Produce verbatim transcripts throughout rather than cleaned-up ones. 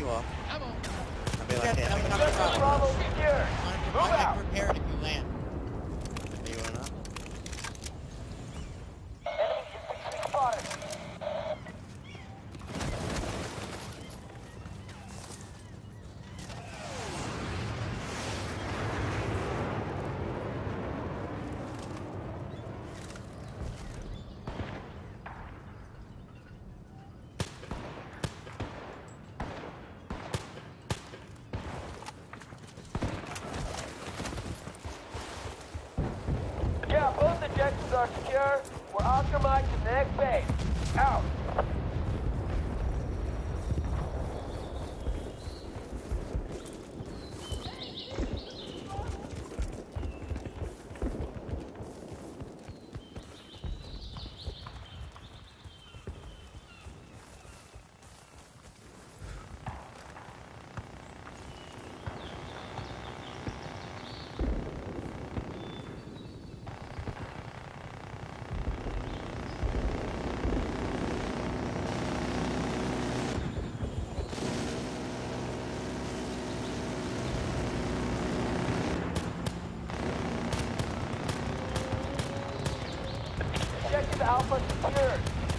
you off. Come on. I'll be like, hey, I got Objective a Bravo problem. secure. Move out. Prepared if you land. Maybe you wanna? Enemy infantry spotted. Yeah, both objectives are secure. We're Oscar Mike to the next base. Out. Objective Alpha secured.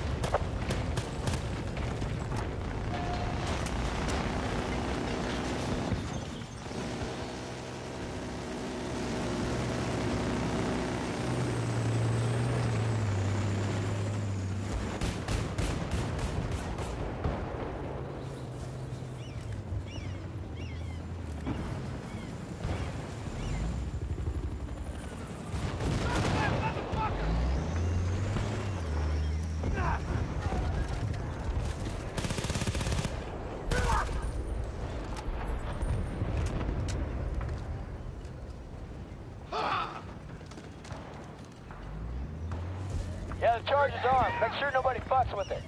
Yeah, the charge is armed. Make sure nobody fucks with it.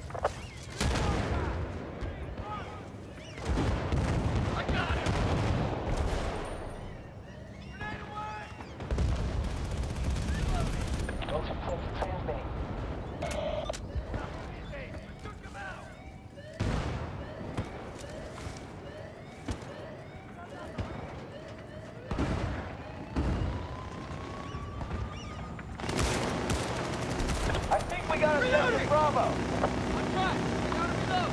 I got him. Those are close to transmitting. Took him out. I think we got objective Bravo. On track. I got him low.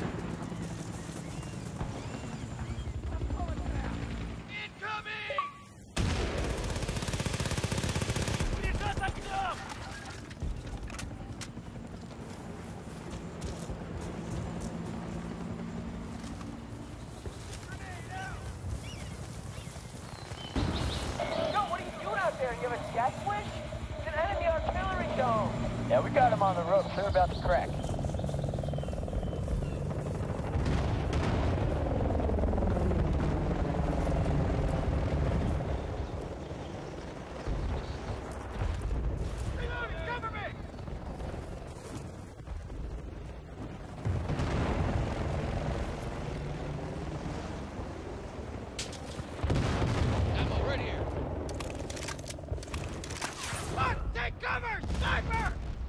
Incoming! Будет за окном! Yo, what are you doing out there? You have a jet switch? It's an enemy artillery dome. Yeah, we got him on the ropes. They're about to crack. Reloading! Cover me! Ammo right here. What? Take cover! Sniper!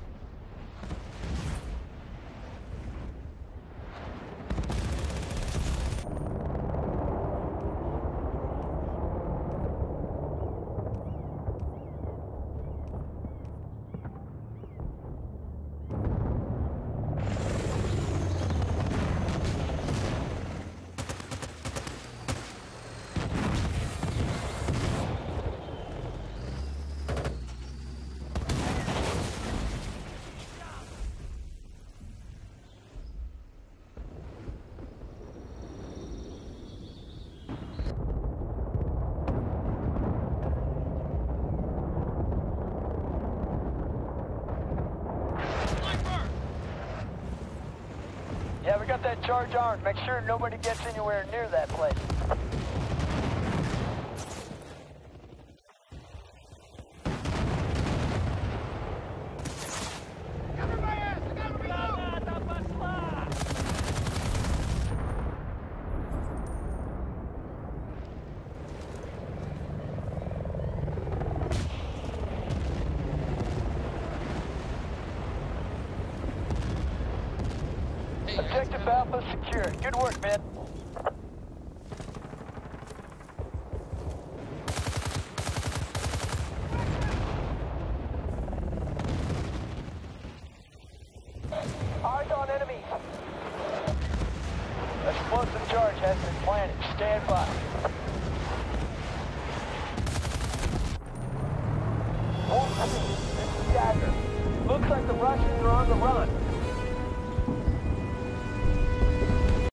Yeah, we got that charge armed. Make sure nobody gets anywhere near that place. Cover my ass! I gotta reload! Objective Alpha Bravo's secure. Good work, man. Eyes on enemies. Explosive charge has been planted. Stand by. This is Dagger. Looks like the Russians are on the run.